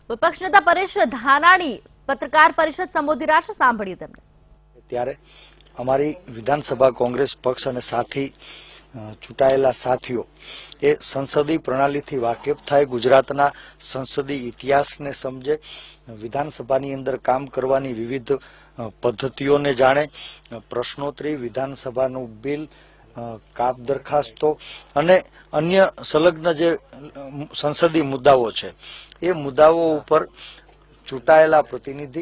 વિપક્ષ નેતા પરેશ ધાનાણી પત્રકાર પરિષદ સંબોધી રહ્યા છે, સાંભળીએ તેમને। ત્યારે અમારી વિધાનસભા કોંગ્રેસ પક્ષ અને સાથી ચૂંટાયેલા સાથીઓ એ સંસદીય પ્રણાલીથી વાકેફ થાય, ગુજરાતના સંસદીય ઇતિહાસને સમજે, વિધાનસભાની અંદર કામ કરવાની વિવિધ પદ્ધતિઓને જાણે, પ્રશ્નોત્તરી, વિધાનસભાનું બિલ, કાપ દરખાસ્તો અને અન્ય સંલગ્ન જે સંસદીય મુદ્દાઓ છે એ મુદ્દાઓ ઉપર ચૂંટાયેલા પ્રતિનિધિ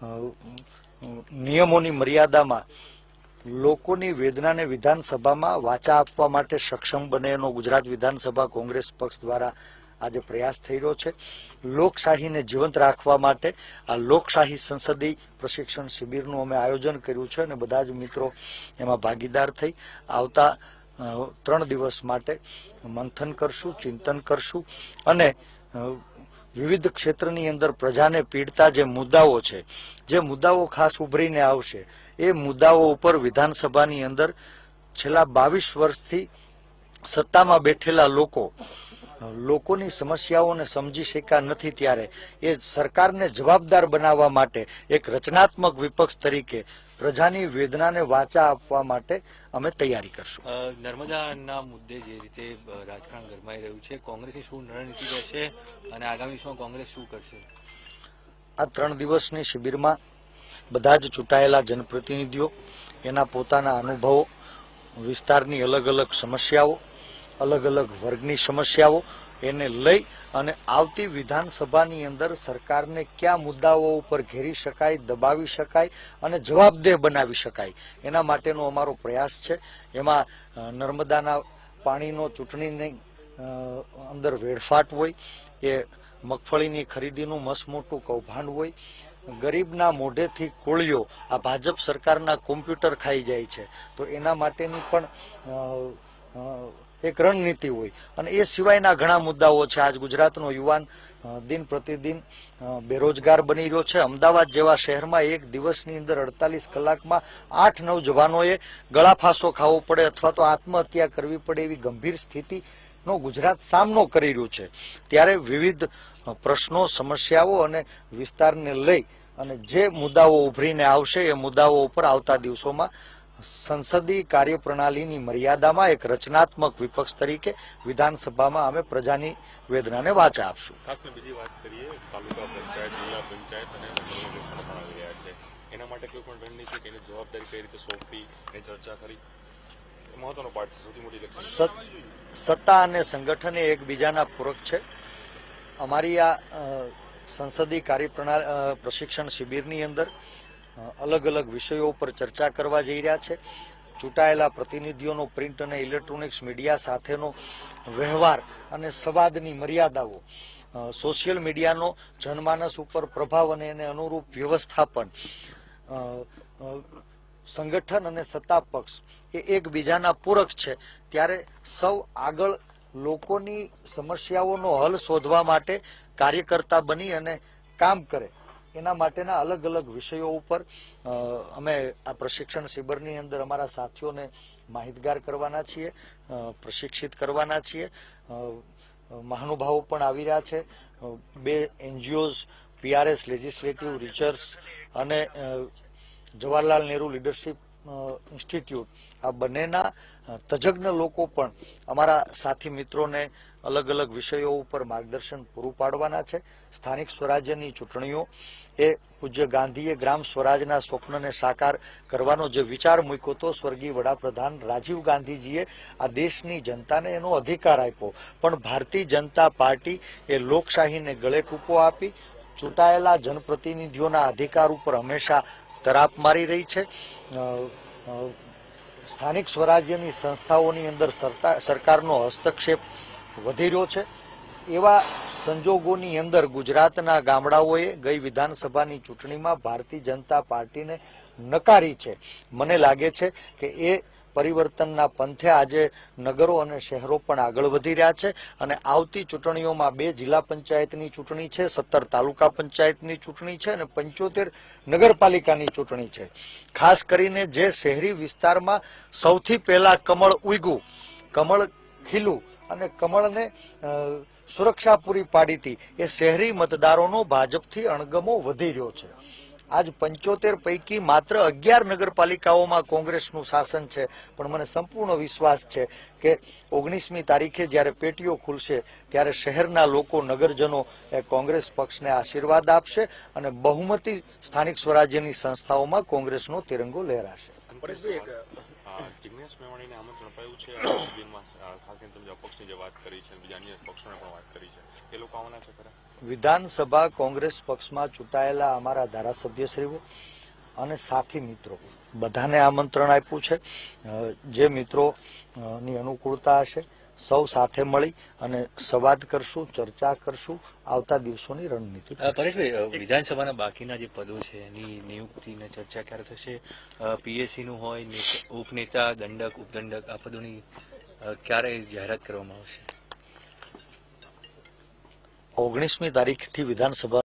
નિયમોની મર્યાદામાં લોકોની વેદનાને વિધાનસભામાં વાચા આપવા માટે સક્ષમ બને એનો ગુજરાત વિધાનસભા કોંગ્રેસ પક્ષ દ્વારા આજે પ્રયાસ થઈ રહ્યો છે। લોકશાહીને જીવંત રાખવા માટે આ લોકશાહી સંસદીય પ્રશિક્ષણ શિબિરનું અમે આયોજન કર્યું છે અને બધા જ મિત્રો એમાં ભાગીદાર થઈ આવતા 3 દિવસ માટે મંથન કરશું, ચિંતન કરશું અને વિવિધ ક્ષેત્રની અંદર પ્રજાને પીડતા જે મુદ્દાઓ છે, જે મુદ્દાઓ ખાસ ઉભરીને આવશે, એ મુદ્દાઓ ઉપર વિધાનસભાની અંદર છેલ્લા 22 વર્ષથી સત્તામાં બેઠેલા લોકોની સમસ્યાઓને સમજી શક્યા નથી, ત્યારે એ સરકારને જવાબદાર બનાવવા માટે એક રચનાત્મક વિપક્ષ તરીકે પ્રજાની વેદનાને વાચા આપવા માટે અમે તૈયારી કરશું। નર્મદાના મુદ્દે જે રીતે રાજકારણ ગરમાઈ રહ્યું છે, કોંગ્રેસની શું રણનીતિ રહેશે અને આગામી સમયમાં કોંગ્રેસ શું કરશે? આ 3 દિવસની શિબિરમાં બધા જ ચૂંટાયેલા જનપ્રતિનિધિઓ એના પોતાના અનુભવો, વિસ્તારની અલગ અલગ સમસ્યાઓ, અલગ અલગ વર્ગની સમસ્યાઓ એને લઈ અને આવતી વિધાનસભાની અંદર સરકારને કયા મુદ્દાઓ ઉપર ઘેરી શકાય, દબાવી શકાય અને જવાબદેહ બનાવી શકાય એના માટેનો અમારો પ્રયાસ છે। એમાં નર્મદાના પાણીનો ચૂંટણીની અંદર વેડફાટ હોય, એ મગફળીની ખરીદીનું મસ્ત મોટું કૌભાંડ હોય, ગરીબના મોઢેથી કોળિયો આ ભાજપ સરકારના કોમ્પ્યુટર ખાઈ જાય છે, તો એના માટેની પણ એક રણનીતિ હોય અને એ સિવાયના ઘણા મુદ્દાઓ છે। આજ ગુજરાતનો યુવાન દિન પ્રતિદિન બેરોજગાર બની રહ્યો છે। અમદાવાદ જેવા શહેરમાં એક દિવસની અંદર 48 કલાકમાં 8-9 જવાનોએ ગળાફાંસો ખાવો પડે અથવા તો આત્મહત્યા કરવી પડે એવી ગંભીર સ્થિતિનો ગુજરાત સામનો કરી રહ્યું છે। ત્યારે વિવિધ પ્રશ્નો, સમસ્યાઓ અને વિસ્તારને લઈ અને જે મુદ્દાઓ ઉભરીને આવશે એ મુદ્દાઓ ઉપર આવતા દિવસોમાં સંસદીય કાર્યપ્રણાલીની મર્યાદામાં એક રચનાત્મક વિપક્ષ તરીકે વિધાનસભામાં અમે પ્રજાની વેદનાને વાચા આપશું। ખાસ બીજી વાત કરીએ, તાલુકા પંચાયત, જિલ્લા પંચાયત અને ઇલેક્શન પણ આવી રહ્યા છે, એના માટે કોઈ પણ રણનીતિ કે એની જવાબદારી કઈ રીતે સોંપવી એની ચર્ચા કરી, મહત્વનો પાર્ટ છે, સૌથી મોટી ઇલેક્શન। સત્તા અને સંગઠન એ એકબીજાના પૂરક છે। અમારી આ સંસદીય કાર્યપ્રણાલી પ્રશિક્ષણ શિબિરની અંદર અલગ અલગ વિષયો ઉપર ચર્ચા કરવા જઈ રહ્યા છે। ચૂંટાયેલા પ્રતિનિધિઓનો પ્રિન્ટ અને ઇલેક્ટ્રોનિક્સ મીડિયા સાથેનો વ્યવહાર અને સંવાદની મર્યાદાઓ, સોશિયલ મીડિયાનો જનમાનસ ઉપર પ્રભાવ અને એને અનુરૂપ વ્યવસ્થાપન, સંગઠન અને સત્તા પક્ષ એ એકબીજાના પૂરક છે। ત્યારે સૌ આગળ લોકોની સમસ્યાઓનો હલ શોધવા માટે કાર્યકર્તા બની અને કામ કરે એના માટેના અલગ અલગ વિષયો ઉપર અમે આ પ્રશિક્ષણ શિબિરની અંદર અમારા સાથીઓને માહિતગાર કરવાના છીએ, પ્રશિક્ષિત કરવાના છીએ। મહાનુભાવો પણ આવી રહ્યા છે। 2 NGOs, PRS લેજિસ્લેટિવ રિસર્ચ અને જવાહરલાલ નહેરુ લીડરશીપ ઇન્સ્ટિટ્યૂટ, આ બંનેના તજજ્ઞ લોકો પણ અમારા સાથી મિત્રોને અલગ અલગ વિષયો ઉપર માર્ગદર્શન પૂરું પાડવાના છે। સ્થાનિક સ્વરાજ્યની ચૂંટણીઓ એ પૂજ્ય ગાંધીએ ગ્રામ સ્વરાજના સ્વપ્નને સાકાર કરવાનો જે વિચાર મૂક્યો હતો, સ્વર્ગીય વડાપ્રધાન રાજીવ ગાંધીજીએ આ દેશની જનતાને એનો અધિકાર આપ્યો, પણ ભારતીય જનતા પાર્ટી એ લોકશાહીને ગળે ટૂંકો આપી ચૂંટાયેલા જનપ્રતિનિધિઓના અધિકાર ઉપર હંમેશા તરાપ મારી રહી છે। સ્થાનિક સ્વરાજ્યની સંસ્થાઓની અંદર સરકારનો હસ્તક્ષેપ વધી રહ્યો છે। એવા સંજોગોની અંદર ગુજરાતના ગામડાઓએ ગઈ વિધાનસભાની ચૂંટણીમાં ભારતીય જનતા પાર્ટીને નકારી છે। મને લાગે છે કે એ પરિવર્તનના પંથે આજે નગરો અને શહેરો પણ આગળ વધી રહ્યા છે અને આવતી ચૂંટણીઓમાં 2 જિલ્લા પંચાયતની ચૂંટણી છે, 17 તાલુકા પંચાયતની ચૂંટણી છે અને 75 નગરપાલિકાની ચૂંટણી છે। ખાસ કરીને જે શહેરી વિસ્તારમાં સૌથી પહેલા કમળ ઉગ્યું, કમળ ખીલું અને કમળને સુરક્ષા પૂરી પાડી હતી એ શહેરી મતદારોનો ભાજપથી અણગમો વધી રહ્યો છે. આજ 75 પૈકી માત્ર 11 નગરપાલિકાઓમાં કોંગ્રેસનું શાસન છે, પણ મને સંપૂર્ણ વિશ્વાસ છે કે 19મી તારીખે જ્યારે પેટીઓ ખુલશે ત્યારે શહેરના લોકો, નગરજનો એ કોંગ્રેસ પક્ષને આશીર્વાદ આપશે અને બહુમતી સ્થાનિક સ્વરાજ્યની સંસ્થાઓમાં કોંગ્રેસનો તિરંગો લહેરાશે. જિગ્નેશ મેવાણીને આમંત્રણ અપાયું છે આ શિબિરમાં, ખાસ કરીને તમે અપક્ષની જે વાત કરી છે, બીજા અન્ય પક્ષોને પણ વાત કરી છે, એ લોકો આવવાના છે ખરા? વિધાનસભા કોંગ્રેસ પક્ષમાં ચૂંટાયેલા અમારા ધારાસભ્યશ્રીઓ અને સાથી મિત્રો બધાને આમંત્રણ આપ્યું છે. જે મિત્રોની અનુકૂળતા હશે સૌ સાથે મળી અને સંવાદ કરશું, ચર્ચા કરશું, આવતા દિવસોની રણનીતિ. પરેશભાઈ, વિધાનસભાના બાકીના જે પદો છે એની નિયુક્તિને ચર્ચા ક્યારે થશે? પીએસસી નું હોય, ઉપનેતા, દંડક, ઉપદંડક, આ પદોની ક્યારે જાહેરાત કરવામાં આવશે? 19મી તારીખથી વિધાનસભા